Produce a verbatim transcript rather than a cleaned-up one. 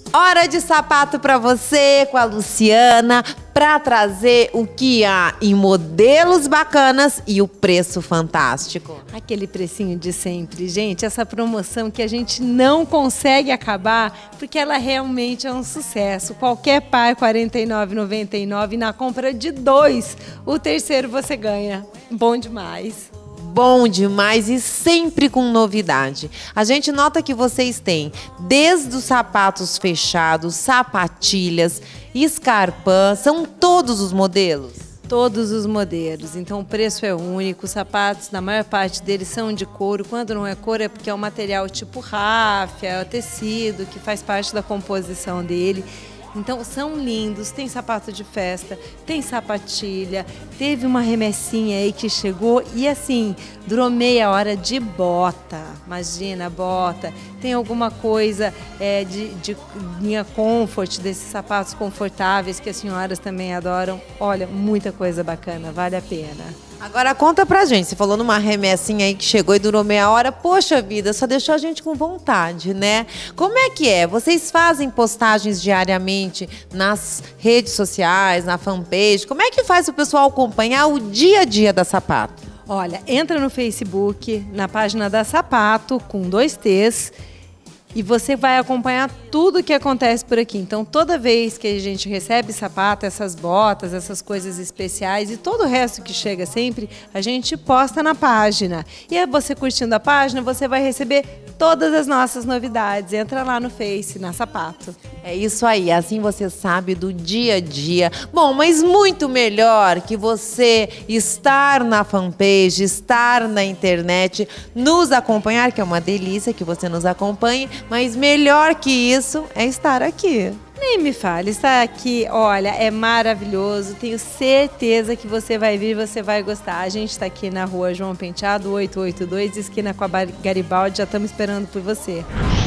Hora de sapato para você com a Luciana, para trazer o que há em modelos bacanas e o preço fantástico. Aquele precinho de sempre, gente, essa promoção que a gente não consegue acabar, porque ela realmente é um sucesso. Qualquer par, quarenta e nove reais e noventa e nove centavos, na compra de dois, o terceiro você ganha. Bom demais. Bom demais e sempre com novidade. A gente nota que vocês têm desde os sapatos fechados, sapatilhas, escarpã, são todos os modelos? Todos os modelos, então o preço é único, os sapatos, na maior parte deles são de couro, quando não é couro é porque é um material tipo ráfia, é o tecido que faz parte da composição dele. Então são lindos, tem sapato de festa, tem sapatilha, teve uma remessinha aí que chegou e assim, durou meia hora de bota, imagina, bota. Tem alguma coisa é, de, de linha comfort, desses sapatos confortáveis que as senhoras também adoram. Olha, muita coisa bacana, vale a pena. Agora conta pra gente, você falou numa remessinha aí que chegou e durou meia hora, poxa vida, só deixou a gente com vontade, né? Como é que é? Vocês fazem postagens diariamente nas redes sociais, na fanpage? Como é que faz o pessoal acompanhar o dia a dia da Sapato? Olha, entra no Facebook, na página da Sapato, com dois T's, e você vai acompanhar tudo o que acontece por aqui. Então, toda vez que a gente recebe sapato, essas botas, essas coisas especiais e todo o resto que chega sempre, a gente posta na página. E aí, você curtindo a página, você vai receber todas as nossas novidades. Entra lá no Face, na Sapato. É isso aí, assim você sabe do dia a dia. Bom, mas muito melhor que você estar na fanpage, estar na internet, nos acompanhar, que é uma delícia que você nos acompanhe, mas melhor que isso é estar aqui. Nem me fale, estar aqui, olha, é maravilhoso, tenho certeza que você vai vir e você vai gostar. A gente está aqui na rua João Penteado, oitocentos e oitenta e dois, esquina com a Garibaldi, já estamos esperando por você.